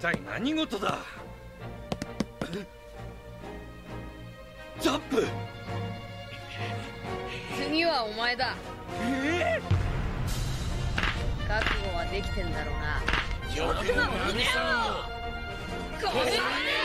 体何事だ。ジャンプ。 次はお前だ。覚悟はできてんだろうな。 よくなるね。これだね。